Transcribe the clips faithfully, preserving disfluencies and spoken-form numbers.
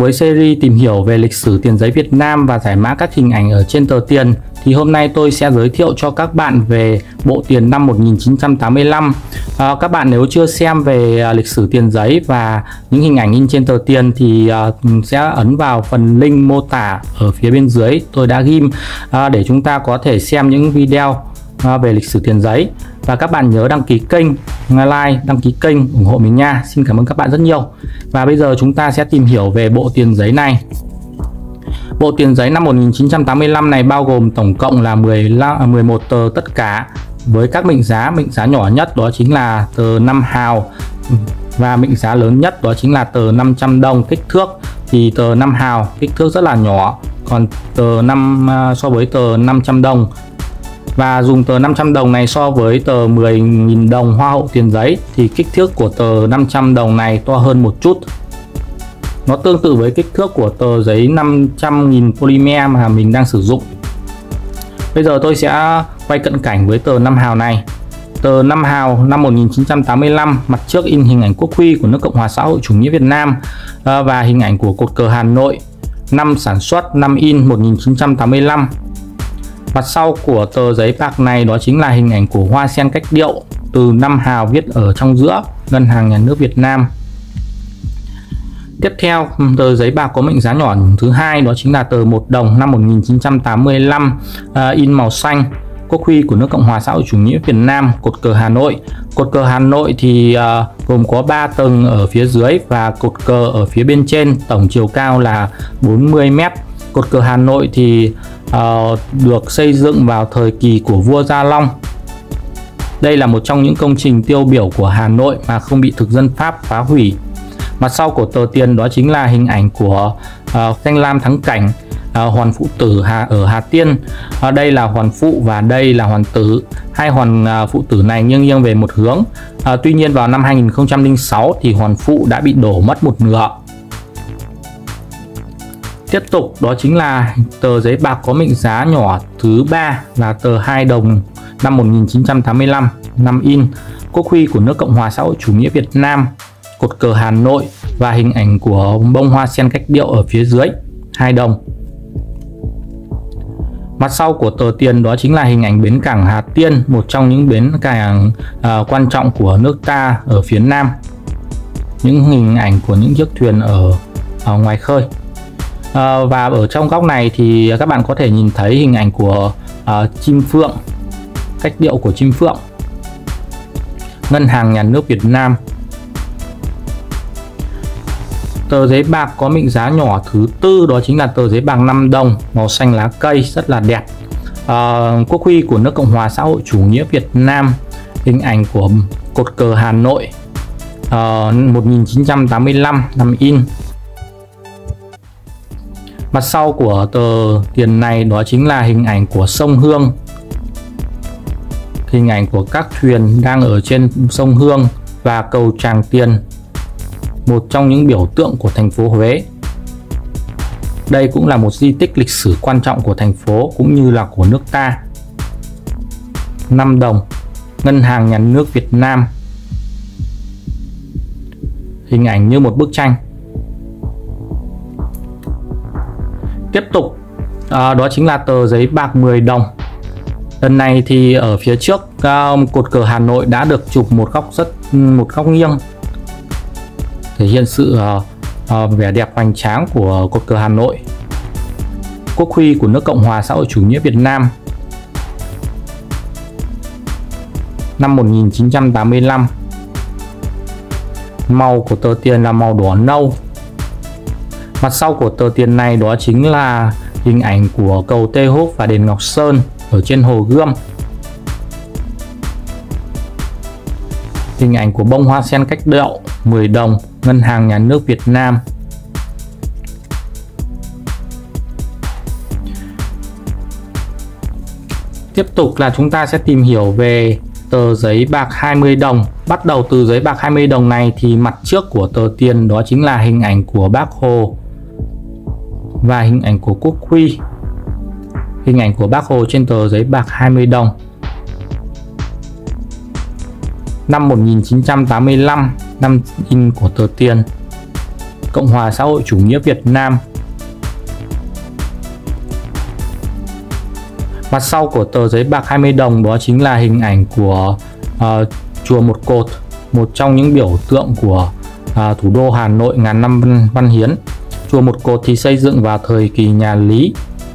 với series tìm hiểu về lịch sử tiền giấy Việt Nam và giải mã các hình ảnh ở trên tờ tiền, thì hôm nay tôi sẽ giới thiệu cho các bạn về bộ tiền năm một nghìn chín trăm tám mươi lăm. À, các bạn nếu chưa xem về lịch sử tiền giấy và những hình ảnh in trên tờ tiền thì uh, sẽ ấn vào phần link mô tả ở phía bên dưới tôi đã ghim uh, để chúng ta có thể xem những video uh, về lịch sử tiền giấy. Và các bạn nhớ đăng ký kênh, like, đăng ký kênh ủng hộ mình nha. Xin cảm ơn các bạn rất nhiều. Và bây giờ chúng ta sẽ tìm hiểu về bộ tiền giấy này. Bộ tiền giấy năm một nghìn chín trăm tám mươi lăm này bao gồm tổng cộng là mười một tờ tất cả, với các mệnh giá. Mệnh giá nhỏ nhất đó chính là tờ năm hào, và mệnh giá lớn nhất đó chính là tờ năm trăm đồng. Kích thước thì tờ năm hào kích thước rất là nhỏ, còn tờ năm so với tờ năm trăm đồng. Và dùng tờ năm trăm đồng này so với tờ mười nghìn đồng hoa hậu tiền giấy thì kích thước của tờ năm trăm đồng này to hơn một chút. Nó tương tự với kích thước của tờ giấy năm trăm nghìn polymer mà mình đang sử dụng. Bây giờ tôi sẽ quay cận cảnh với tờ năm hào này. Tờ năm hào năm một nghìn chín trăm tám mươi lăm, mặt trước in hình ảnh quốc huy của nước Cộng hòa xã hội chủ nghĩa Việt Nam và hình ảnh của cột cờ Hà Nội. Năm sản xuất, năm in một nghìn chín trăm tám mươi lăm. Mặt sau của tờ giấy bạc này đó chính là hình ảnh của hoa sen cách điệu, từ năm hào viết ở trong giữa, Ngân hàng Nhà nước Việt Nam. Tiếp theo, tờ giấy bạc có mệnh giá nhỏ thứ hai đó chính là tờ một đồng năm một nghìn chín trăm tám mươi lăm, uh, in màu xanh, quốc huy của nước Cộng hòa xã hội chủ nghĩa Việt Nam, cột cờ Hà Nội. Cột cờ Hà Nội thì uh, gồm có ba tầng ở phía dưới và cột cờ ở phía bên trên, tổng chiều cao là bốn mươi mét. Cột cờ Hà Nội thì uh, được xây dựng vào thời kỳ của vua Gia Long. Đây là một trong những công trình tiêu biểu của Hà Nội mà không bị thực dân Pháp phá hủy. Mặt sau của tờ tiền đó chính là hình ảnh của uh, danh lam thắng cảnh, uh, Hoàn Phụ Tử Hà ở Hà Tiên. Uh, đây là Hoàn Phụ và đây là Hoàn Tử. Hai Hoàn uh, Phụ Tử này nghiêng nghiêng về một hướng. Uh, tuy nhiên vào năm hai nghìn không trăm lẻ sáu thì Hoàn Phụ đã bị đổ mất một nửa. Tiếp tục đó chính là tờ giấy bạc có mệnh giá nhỏ thứ ba là tờ hai đồng năm một nghìn chín trăm tám mươi lăm, năm in, quốc huy của nước Cộng hòa xã hội chủ nghĩa Việt Nam, cột cờ Hà Nội và hình ảnh của bông hoa sen cách điệu ở phía dưới, hai đồng. Mặt sau của tờ tiền đó chính là hình ảnh bến cảng Hà Tiên, một trong những bến cảng uh, quan trọng của nước ta ở phía Nam. Những hình ảnh của những chiếc thuyền ở, ở ngoài khơi. Uh, và ở trong góc này thì các bạn có thể nhìn thấy hình ảnh của uh, chim phượng, cách điệu của chim phượng, Ngân hàng Nhà nước Việt Nam. Tờ giấy bạc có mệnh giá nhỏ thứ tư đó chính là tờ giấy bạc năm đồng, màu xanh lá cây, rất là đẹp. Uh, quốc huy của nước Cộng hòa xã hội chủ nghĩa Việt Nam, hình ảnh của cột cờ Hà Nội, uh, một nghìn chín trăm tám mươi lăm, năm in. Mặt sau của tờ tiền này đó chính là hình ảnh của sông Hương, hình ảnh của các thuyền đang ở trên sông Hương và cầu Tràng Tiền, một trong những biểu tượng của thành phố Huế. Đây cũng là một di tích lịch sử quan trọng của thành phố cũng như là của nước ta. năm đồng, Ngân hàng Nhà nước Việt Nam, hình ảnh như một bức tranh. Tiếp tục à, đó chính là tờ giấy bạc mười đồng. Lần này thì ở phía trước uh, cột cờ Hà Nội đã được chụp một góc rất một góc nghiêng, thể hiện sự uh, uh, vẻ đẹp hoành tráng của cột cờ Hà Nội, quốc huy của nước Cộng hòa xã hội chủ nghĩa Việt Nam, năm một nghìn chín trăm tám mươi lăm. Màu của tờ tiền là màu đỏ nâu. Mặt sau của tờ tiền này đó chính là hình ảnh của cầu Tê Húc và đền Ngọc Sơn ở trên hồ Gươm, hình ảnh của bông hoa sen cách điệu, mười đồng, Ngân hàng Nhà nước Việt Nam. Tiếp tục là chúng ta sẽ tìm hiểu về tờ giấy bạc hai mươi đồng. Bắt đầu từ giấy bạc hai mươi đồng này thì mặt trước của tờ tiền đó chính là hình ảnh của Bác Hồ và hình ảnh của quốc huy. Hình ảnh của Bác Hồ trên tờ giấy bạc hai mươi đồng. Năm một nghìn chín trăm tám mươi lăm, năm in của tờ tiền. Cộng hòa xã hội chủ nghĩa Việt Nam. Mặt sau của tờ giấy bạc hai mươi đồng đó chính là hình ảnh của uh, chùa Một Cột, một trong những biểu tượng của uh, thủ đô Hà Nội ngàn năm văn, văn hiến. Chùa Một Cột thì xây dựng vào thời kỳ nhà Lý.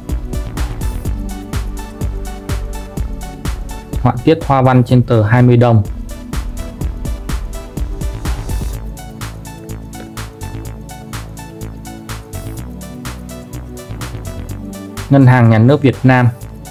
Họa tiết hoa văn trên tờ hai mươi đồng. Ngân hàng Nhà nước Việt Nam.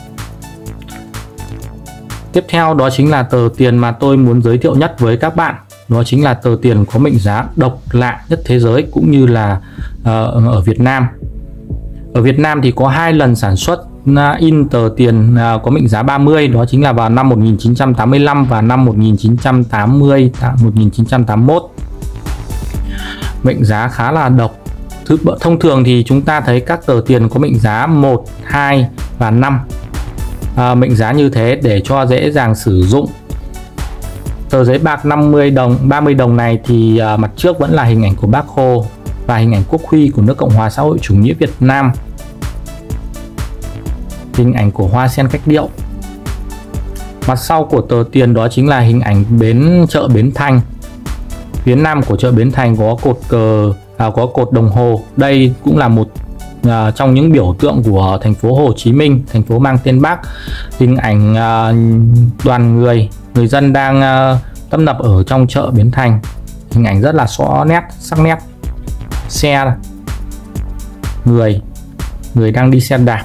Tiếp theo đó chính là tờ tiền mà tôi muốn giới thiệu nhất với các bạn. Đó chính là tờ tiền có mệnh giá độc lạ nhất thế giới cũng như là uh, ở Việt Nam. Ở Việt Nam thì có hai lần sản xuất uh, in tờ tiền uh, có mệnh giá ba mươi, đó chính là vào năm một nghìn chín trăm tám mươi lăm và năm một nghìn chín trăm tám mươi, một nghìn chín trăm tám mươi mốt. Mệnh giá khá là độc. Thông thường thì chúng ta thấy các tờ tiền có mệnh giá một, hai và năm. À, mệnh giá như thế để cho dễ dàng sử dụng. Tờ giấy bạc năm mươi đồng, ba mươi đồng này thì à, mặt trước vẫn là hình ảnh của Bác Hồ và hình ảnh quốc huy của nước Cộng hòa xã hội chủ nghĩa Việt Nam. Hình ảnh của hoa sen cách điệu. Mặt sau của tờ tiền đó chính là hình ảnh bến chợ Bến Thành. Phía nam của chợ Bến Thành có cột cờ, à, có cột đồng hồ. Đây cũng là một À, trong những biểu tượng của thành phố Hồ Chí Minh, thành phố mang tên Bác. Hình ảnh à, đoàn người, người dân đang à, tấp nập ở trong chợ Bến Thành. Hình ảnh rất là rõ nét, sắc nét. Xe, người, người đang đi xe đạp.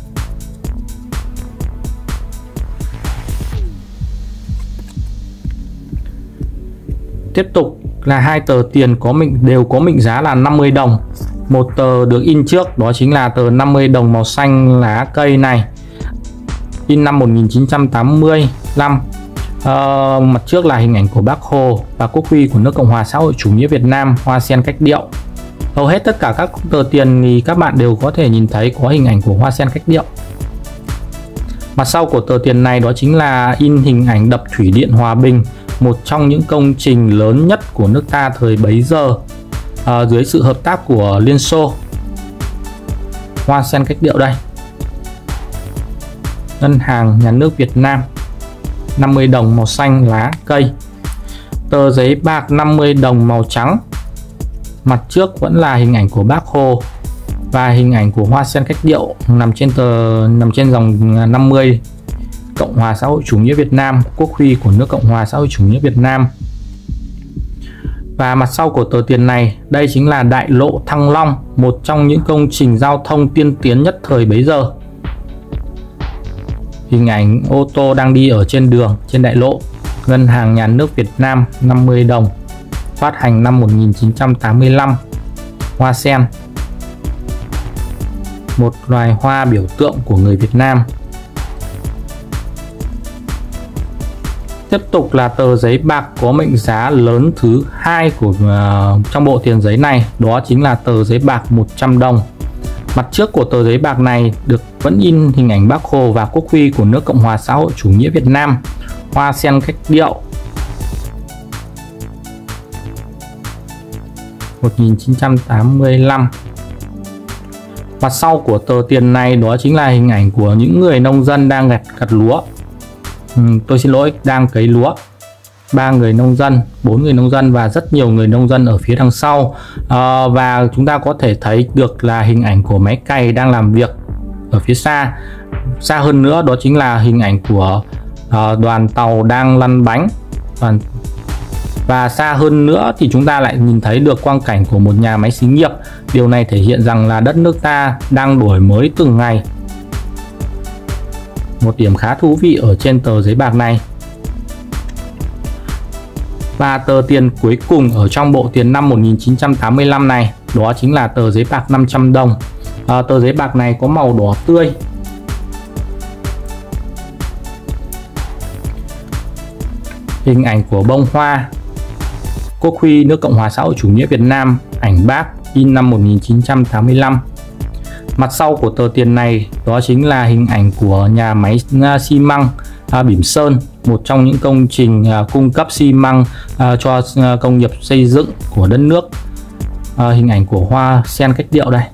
Tiếp tục là hai tờ tiền có mệnh đều có mệnh giá là năm mươi đồng. Một tờ được in trước đó chính là tờ năm mươi đồng màu xanh lá cây này, in năm một nghìn chín trăm tám mươi lăm. Uh, mặt trước là hình ảnh của Bác Hồ và quốc huy của nước Cộng hòa xã hội chủ nghĩa Việt Nam, hoa sen cách điệu. Hầu hết tất cả các tờ tiền thì các bạn đều có thể nhìn thấy có hình ảnh của hoa sen cách điệu. Mặt sau của tờ tiền này đó chính là in hình ảnh đập thủy điện Hòa Bình, một trong những công trình lớn nhất của nước ta thời bấy giờ, à, dưới sự hợp tác của Liên Xô. Hoa sen cách điệu đây. Ngân hàng Nhà nước Việt Nam, năm mươi đồng màu xanh lá cây. Tờ giấy bạc năm mươi đồng màu trắng. Mặt trước vẫn là hình ảnh của Bác Hồ và hình ảnh của hoa sen cách điệu nằm trên tờ nằm trên dòng năm mươi. Cộng hòa xã hội chủ nghĩa Việt Nam, quốc huy của nước Cộng hòa xã hội chủ nghĩa Việt Nam. Và mặt sau của tờ tiền này, đây chính là đại lộ Thăng Long, một trong những công trình giao thông tiên tiến nhất thời bấy giờ. Hình ảnh ô tô đang đi ở trên đường, trên đại lộ. Ngân hàng Nhà nước Việt Nam, năm mươi đồng, phát hành năm một nghìn chín trăm tám mươi lăm. Hoa sen, một loài hoa biểu tượng của người Việt Nam. Tiếp tục là tờ giấy bạc có mệnh giá lớn thứ hai của uh, trong bộ tiền giấy này, đó chính là tờ giấy bạc một trăm đồng. Mặt trước của tờ giấy bạc này được vẫn in hình ảnh Bác Hồ và quốc huy của nước Cộng hòa xã hội chủ nghĩa Việt Nam, hoa sen cách điệu. một nghìn chín trăm tám mươi lăm. Mặt sau của tờ tiền này đó chính là hình ảnh của những người nông dân đang gặt gặt lúa. Ừ, tôi xin lỗi, đang cấy lúa. Ba người nông dân, bốn người nông dân và rất nhiều người nông dân ở phía đằng sau. À, và chúng ta có thể thấy được là hình ảnh của máy cày đang làm việc ở phía xa. Xa hơn nữa đó chính là hình ảnh của à, đoàn tàu đang lăn bánh. Đoàn... Và xa hơn nữa thì chúng ta lại nhìn thấy được quang cảnh của một nhà máy xí nghiệp. Điều này thể hiện rằng là đất nước ta đang đổi mới từng ngày. Một điểm khá thú vị ở trên tờ giấy bạc này. Và tờ tiền cuối cùng ở trong bộ tiền năm một nghìn chín trăm tám mươi lăm này, đó chính là tờ giấy bạc năm trăm đồng. À, tờ giấy bạc này có màu đỏ tươi. Hình ảnh của bông hoa, quốc huy nước Cộng hòa xã hội chủ nghĩa Việt Nam, ảnh Bác, in năm một nghìn chín trăm tám mươi lăm. Mặt sau của tờ tiền này đó chính là hình ảnh của nhà máy xi măng à, Bỉm Sơn, một trong những công trình à, cung cấp xi măng à, cho à, công nghiệp xây dựng của đất nước. uh, hình ảnh của hoa sen cách điệu đây.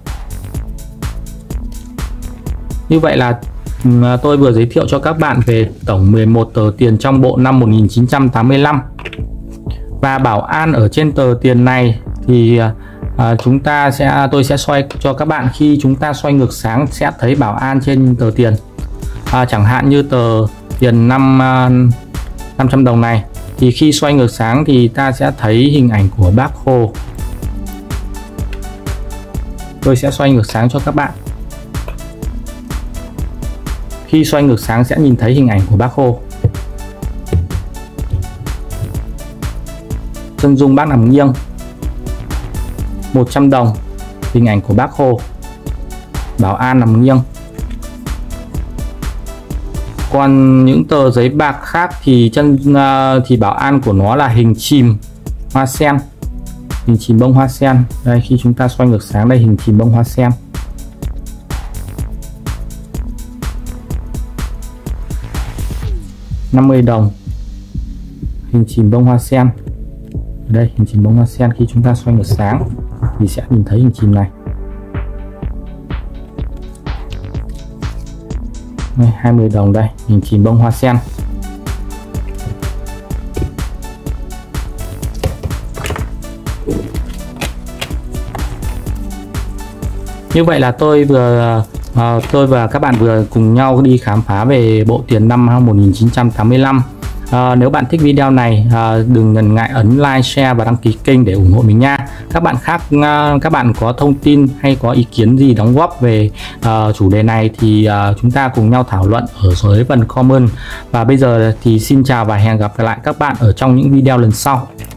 Như vậy là uh, tôi vừa giới thiệu cho các bạn về tổng mười một tờ tiền trong bộ năm một nghìn chín trăm tám mươi lăm. Và bảo an ở trên tờ tiền này thì uh, chúng ta sẽ tôi sẽ xoay cho các bạn. Khi chúng ta xoay ngược sáng sẽ thấy bảo an trên tờ tiền. uh, Chẳng hạn như tờ tiền năm uh, năm trăm đồng này, thì khi xoay ngược sáng thì ta sẽ thấy hình ảnh của Bác Hồ. Tôi sẽ xoay ngược sáng cho các bạn. Khi xoay ngược sáng sẽ nhìn thấy hình ảnh của Bác Hồ. Chân dung Bác nằm nghiêng. một trăm đồng, hình ảnh của Bác Hồ. Bảo an nằm nghiêng. Còn những tờ giấy bạc khác thì chân uh, thì bảo an của nó là hình chìm hoa sen, hình chìm bông hoa sen. Đây, khi chúng ta xoay ngược sáng đây, hình chìm bông hoa sen. năm mươi đồng, hình chìm bông hoa sen. Ở đây hình chìm bông hoa sen, khi chúng ta xoay ngược sáng thì sẽ nhìn thấy hình chìm này. Đây, hai mươi đồng đây, hình chìm bông hoa sen. Như vậy là tôi vừa uh, tôi và các bạn vừa cùng nhau đi khám phá về bộ tiền năm một nghìn chín trăm tám mươi lăm. Uh, nếu bạn thích video này, uh, đừng ngần ngại ấn like, share và đăng ký kênh để ủng hộ mình nha. Các bạn khác, uh, các bạn có thông tin hay có ý kiến gì đóng góp về uh, chủ đề này thì uh, chúng ta cùng nhau thảo luận ở dưới phần comment. Và bây giờ thì xin chào và hẹn gặp lại các bạn ở trong những video lần sau.